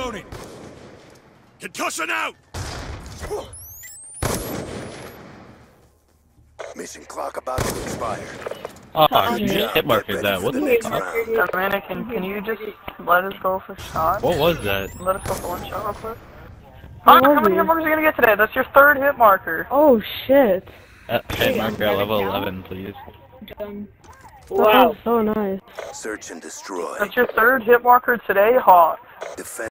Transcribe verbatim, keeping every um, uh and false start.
Reloading. Concussion out. Mission clock about to expire. Oh, shit. Hit marker that. What the fuck? Dominican, can you just let us go for shots? What was that? Let us go for one shot real quick. Huh? How many hit markers are you gonna get today? That's your third hit marker. Oh shit. Uh, hit marker at level eleven, please. Done. Wow. That was so nice. Search and destroy. That's your third hit marker today, Hawk. Defend